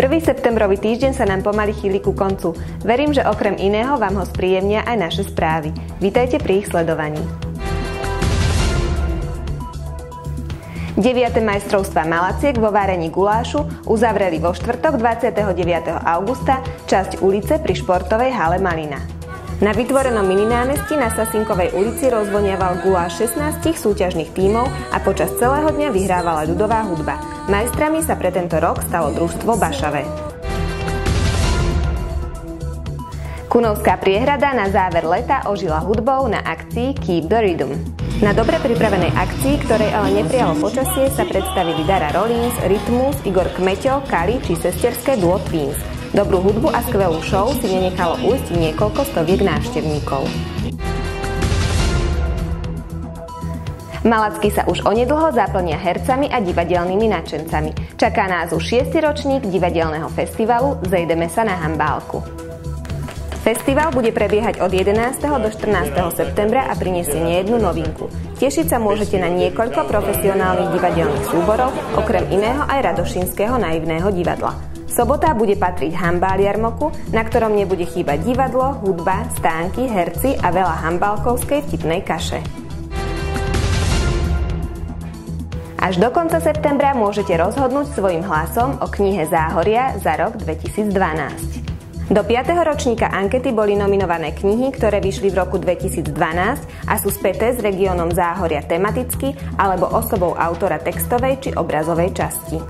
1. septembrový týždeň sa nám pomaly chýli ku koncu. Verím, že okrem iného vám ho spríjemnia aj naše správy. Vítajte pri ich sledovaní. 9. majstrovstvá Malaciek vo várení gulášu uzavreli vo štvrtok 29. augusta časť ulice pri športovej hale Malina. Na vytvorenom mininámestí na Sasinkovej ulici rozvoniaval guláš 16 súťažných tímov a počas celého dňa vyhrávala ľudová hudba. Majstrami sa pre tento rok stalo družstvo Bašave. Kunovská priehrada na záver leta ožila hudbou na akcii Keep the Rhythm. Na dobre pripravenej akcii, ktorej ale neprijalo počasie, sa predstavili Dara Rollins, Rytmus, Igor Kmeťo, Kali či sesterské duo Twins. Dobrú hudbu a skvelú show si nenechalo ujsť niekoľko stoviek návštevníkov. Malacky sa už onedlho zaplnia hercami a divadelnými nadšencami. Čaká nás už 6. ročník divadelného festivalu Zejdeme sa na hambálku. Festival bude prebiehať od 11. do 14. septembra a prinesie nejednu novinku. Tešiť sa môžete na niekoľko profesionálnych divadelných súborov, okrem iného aj Radošinského naivného divadla. Sobota bude patriť hambáliarmoku, na ktorom nebude chýbať divadlo, hudba, stánky, herci a veľa hambálkovskej vtipnej kaše. Až do konca septembra môžete rozhodnúť svojim hlasom o knihe Záhoria za rok 2012. Do 5. ročníka ankety boli nominované knihy, ktoré vyšli v roku 2012 a sú späté s regiónom Záhoria tematicky alebo osobou autora textovej či obrazovej časti.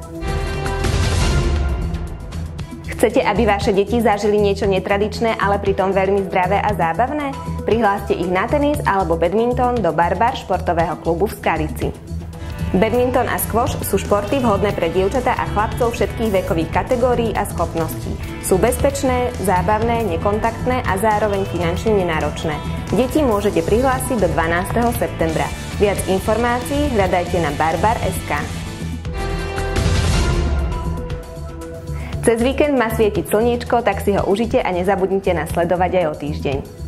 Chcete, aby vaše deti zažili niečo netradičné, ale pritom veľmi zdravé a zábavné? Prihláste ich na tenis alebo badminton do Barbar športového klubu v Skalici. Badminton a squash sú športy vhodné pre dievčatá a chlapcov všetkých vekových kategórií a schopností. Sú bezpečné, zábavné, nekontaktné a zároveň finančne nenáročné. Deti môžete prihlásiť do 12. septembra. Viac informácií hľadajte na barbar.sk. Cez víkend má svietiť slniečko, tak si ho užite a nezabudnite nás sledovať aj o týždeň.